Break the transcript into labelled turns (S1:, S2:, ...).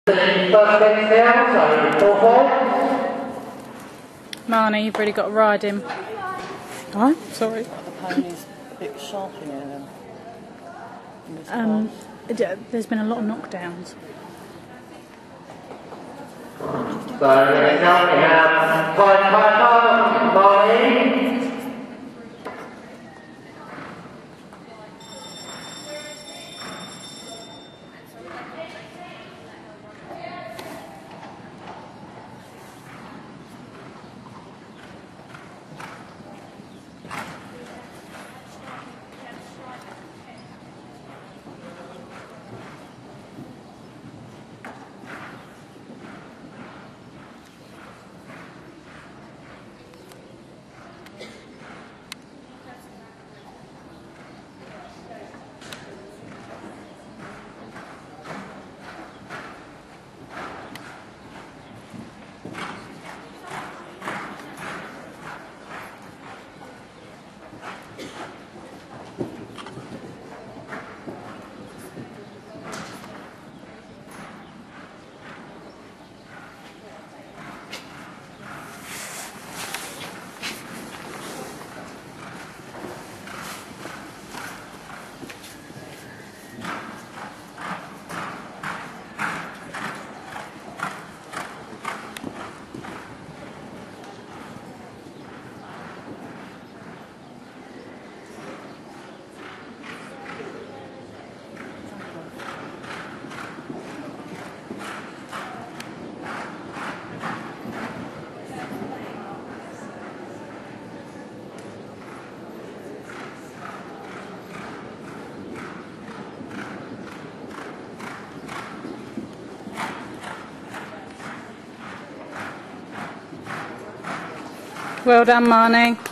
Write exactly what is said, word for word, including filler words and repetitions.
S1: Marnie, you've really got to ride him. Oh, sorry.
S2: The pony's a bit sharp in here then.
S1: Um, there's been a lot of knockdowns.
S3: So now we have Pied Piper, Marnie.
S1: Well done, Marnie.